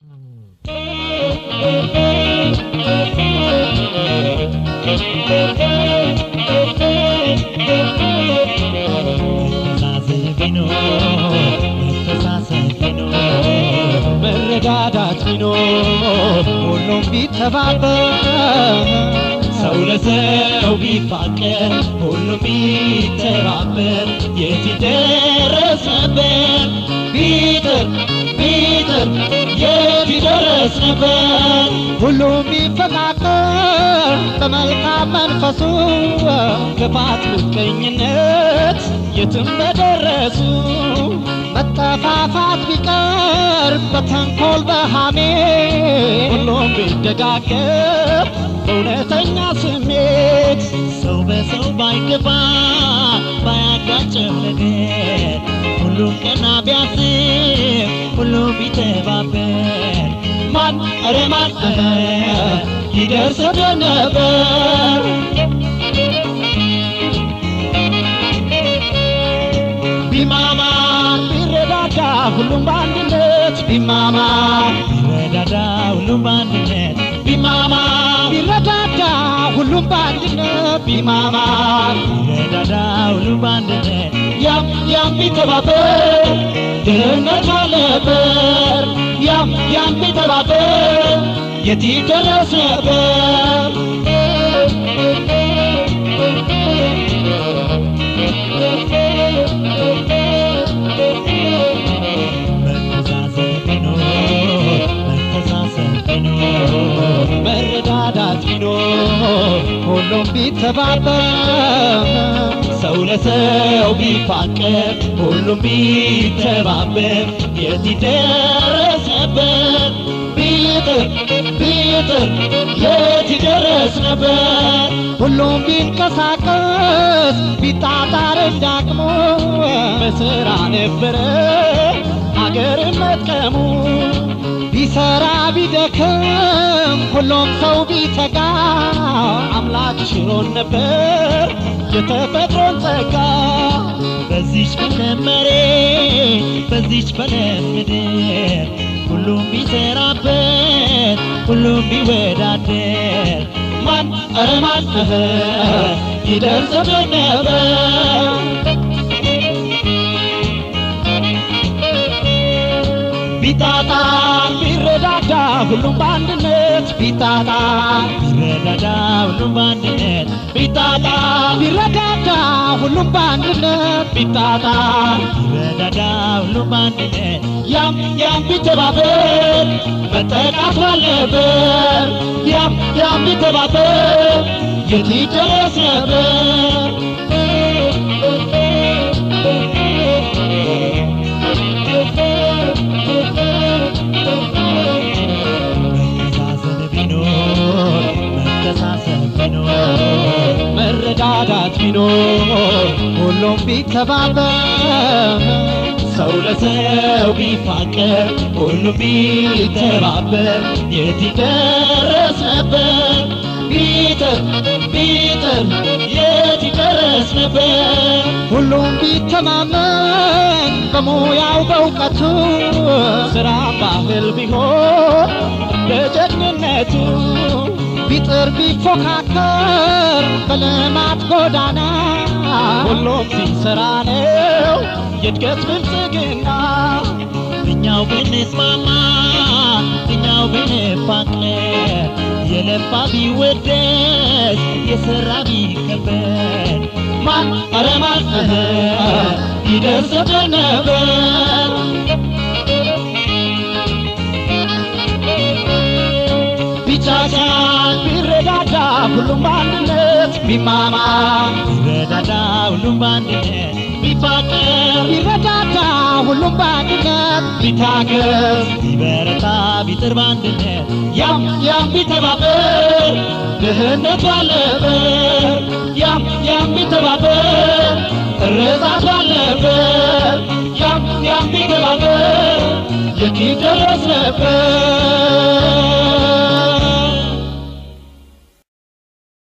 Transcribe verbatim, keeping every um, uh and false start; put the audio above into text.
Zazevino, Zazevino, Merregadino, ሁሉም ቢተባበር ሰው ለሰው ቢፋቀር ሁሉም ቢተባበር የት ይደረስ ነበር ቢጥር ቢጥር የት ይደረስ ነበር ሁሉም ቢፈቃቀር በመልካም መንፈሱ ክፋት ምቀኝነት የትም በደረሱ መጠፋፋት ቢቀር በተንኮል በሐሜት ሁሉም ቢደጋገፍ በእውነተኛ ስሜት ሰው በሰው ባይገባ ባያጋጭም ነገር ሁሉም ቀና ቢያስብ ሁሉም ቢተባበር ማን ኧረ ማን ይደርስ ነበር ቢማማ ቢረዳዳ ሁሉም በአንድነት ቢማማ ቢረዳዳ ሁሉም በአንድነት ቢማማ ቢረዳዳ ሁሉም በአንድነት ቢማማ ቢረዳዳ ሁሉም በአንድነት ያም ያም ቢተባበር ድህነት አለበር ያም ያም ቢተባበር የት ይደረስ ነበር መረዳዳት ቢኖር ሁሉም ቢተባበር ሰው ለሰው ቢፋቀር ሁሉም ቢተባበር የት ይደረስ ነበር ቢጥር ቢጥር የት ይደረስ ነበር ሁሉም ቢንቀሳቀስ ቢጣጣር እንዳቅሙ በሥራ ነበረ አገርን መጥቀሙ ቢሰራ ቢደክም ሁሉም ሰው ቢተጋ አምላክ ሽሮን ነበር የተፈጥሮን ጸጋ በዚች በመሬት በዚች በምድር ሁሉም ቢሰራበት ሁሉም ቢወዳደር ማን ኧረ ማን ይደርስ ነበር ቢታታ ቢረዳዳ ሁሉም በአንድነት ቢታታ ቢረዳዳ ሁሉም በአንድነት ቢታታ ቢረዳዳ ሁሉም በአንድነት ቢታታ ቢረዳዳ ሁሉም በአንድነት ያም ያም ቢተባበር መጠቃት አለበት ያም ያም ቢተባበር የት ይደረስ ነበር መረዳዳት ቢኖር ሁሉም ቢተባበር ሰው ለሰው ቢፋቀር ሁሉም ቢተባበር የት ይደረስ ነበር ቢጥር ቢጥር የት ይደረስ ነበር ሁሉም ቢተማመን በሙያው በእውቀቱ ሥራ ባህል ቢሆን በጀግንነቱ ቢጥር ቢፎካከር በልማት ጎዳና ሁሉም ሲሰራ ነው የእድገት ብልጽግና እኛው ብንስማማ እኛው ብንፋቀር የለፋ ቢወደስ የሠራ ቢከበር ማን ኧረ ማን ይደርስ ነበር ቢቻቻል ቢረዳዳ ሁሉም በአንድነት ቢማማ ቢረዳዳ ሁሉም በአንድነት ቢፋቀር ቢረዳዳ ሁሉም በአንድነት ቢታገዝ ቢበረታ ቢጥር በአንድነት ያም ያም ቢተባበር ድህነት ባለበት ያም ያም ቢተባበር እርዛት ባለበት ያም ያም ቢተባበር የት ይደረስ ነበር